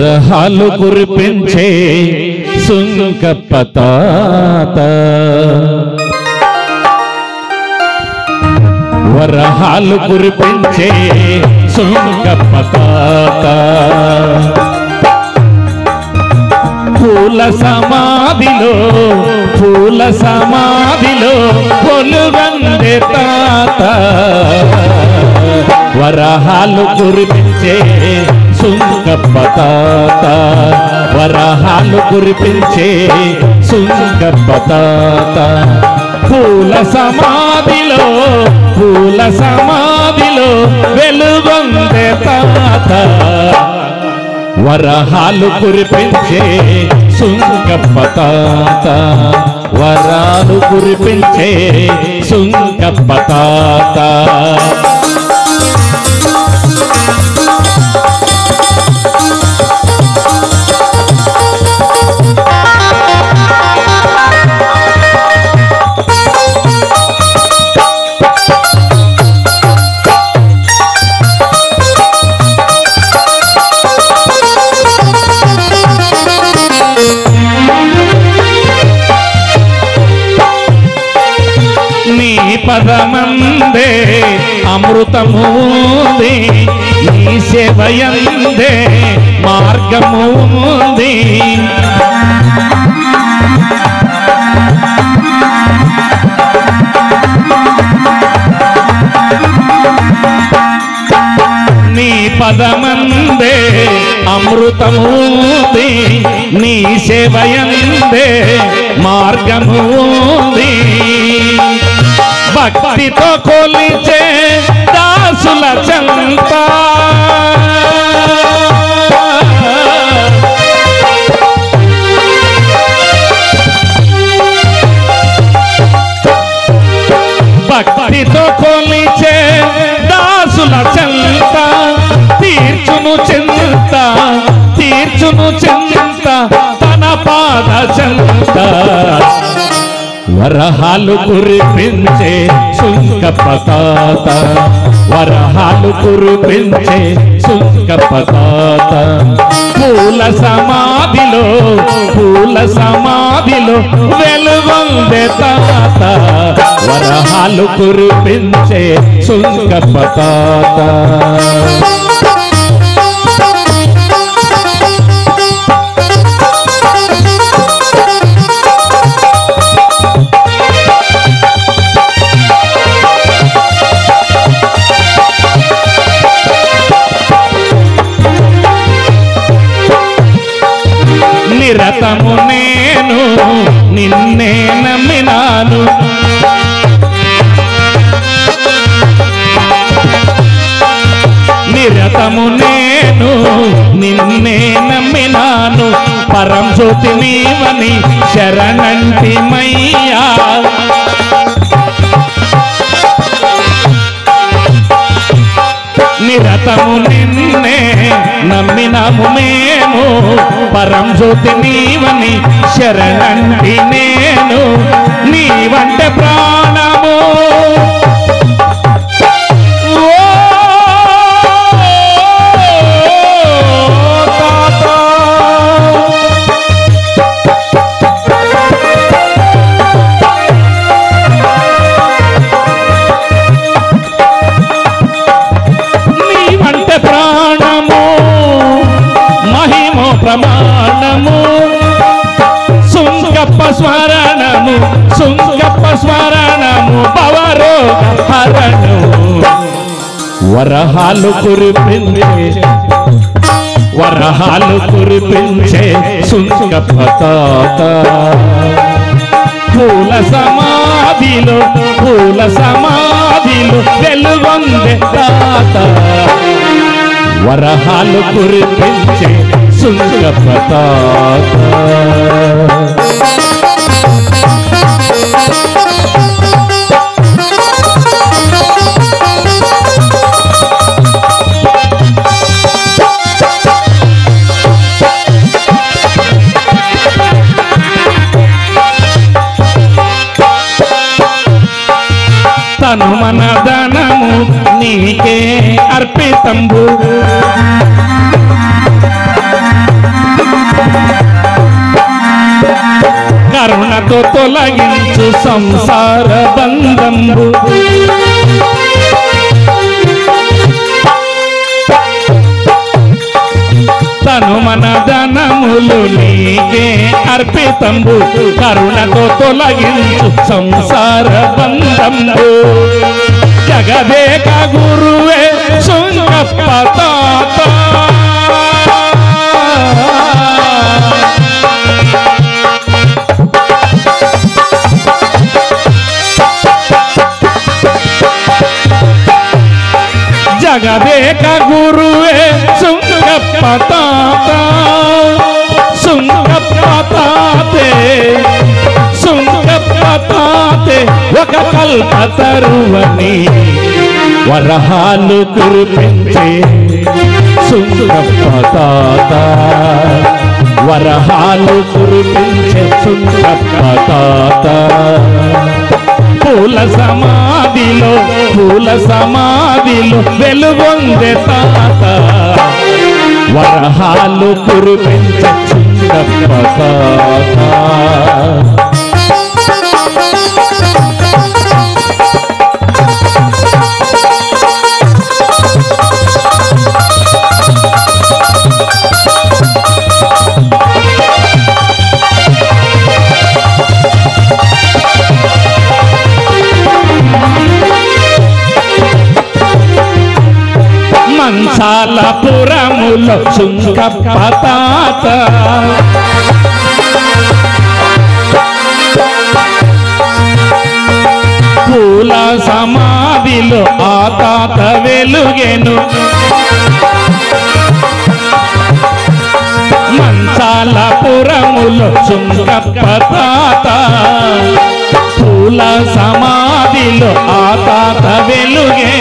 వరహాలు కురిపించే సుంకప్ప తాత, వరహాలు కురిపించే సుంకప్ప తాత, పూల సమాధిలో కొలువందే తాత, వరహాలు కురిపించే సుంకప్ప తాత, వరహాలు కురిపించే సుంకప్ప తాత, పూల సమాధిలో వెలుగొందే తాత, వరహాలు కురిపించే సుంకప్ప తాత, వరాలు కురిపించే సుంకప్ప తాత. పదమందే అమృతమూంది, నీ సేవయందే మార్గమూంది, నీ పదమందే అమృతమూంది, నీ సేవయందే మార్గమూంది, భక్తితో కొలిచే దాసుల చెంత, భక్తితో కొలిచే దాసుల చెంత, తీర్చును చింత తన పాద చెంత, వరహాలు కురిపించే సుంకప్ప తాత, వరహాలు కురిపించే సుంకప్ప తాత, పూల సమాధిలో వెలుగొందే తాత, వరహాలు కురిపించే సుంకప్ప తాత. నిరతము నేను నిన్నే నమ్మినాను, నిరతము నేను నిన్నే నమ్మినాను, పరం జ్యోతి నీవని శరణంటిమయ్యా, నిరతము నిన్నే నమ్మినాము మేము, పరం జ్యోతి నీవని శరణంటి నేను, నీవంటే ప్రాణము ప్రమాణము, సుంకప్ప స్మరణము భవరోగ హరణము, వరహాలు కురిపించే సుంకప్ప తాత, పూల సమాధిలో వెలుగొందే తాత, వరహాలు కురిపించే సుంకప్ప తాత. తను మన ధనము నీకే అర్పితంబు, కరుణతో తొలగించు సంసార బంధంబు తను మన ధనములు నీకే అర్పితంబు కరుణతో తొలగించు సంసార బంధంబు జగదేక గురువే శృంగప్ప తాత జగదేక గురువే శృంగప్ప తాత శృంగప్ప తాతే శృంగప్ప తాతే ఒక కల్పతరువని వరహాలు కురిపించే శృంగప్ప తాత వరహాలు కురిపించే శృంగప్ప తాత పూల సమాధిలో వెలుగొందే తాత వరహాలు కురిపించే శృంగప్ప తాత మంచాలపురములో శృంగప్ప తాత పూల సమాధిలో ఆ తాత వెలుగెను మంచాలపురములో శృంగప్ప తాత పూల సమాధిలో ఆ తాత వెలుగే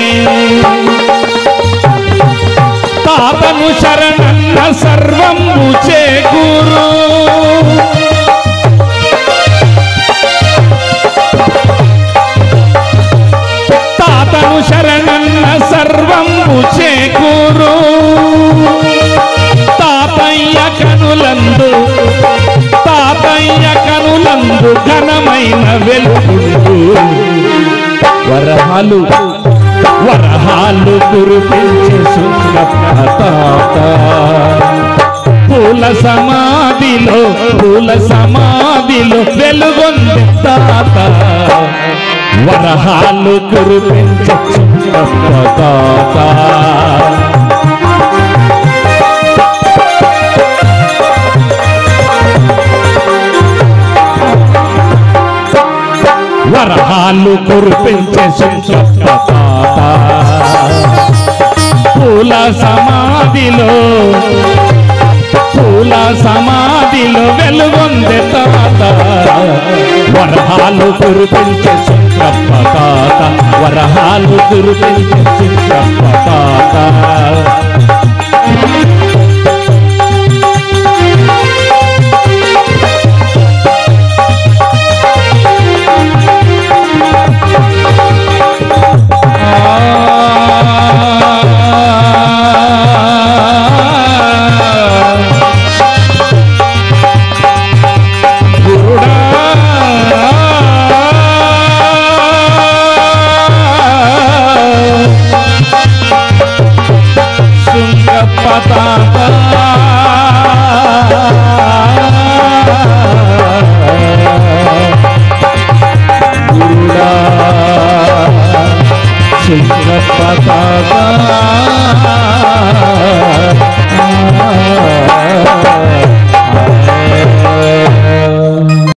తాతను శరణన్న సర్వంబు చేకూరు తాతను శరణన్న సర్వంబు చేకూరు తాతయ్య కనులందు ఘనమైన వెలుగుండు వరహాలు కురిపించే శృంగప్ప తాత పూల సమాధిలో వెలుగొందే తాత వరహాలు కురిపించే శృంగప్ప తాత వరహాలు కురిపించే శృంగప్ప తాత పూల సమాధిలో వెలుగొందే తాత వరహాలు కురిపించే శృంగప్ప తాత వరహాలు కురిపించే శృంగప్ప తాత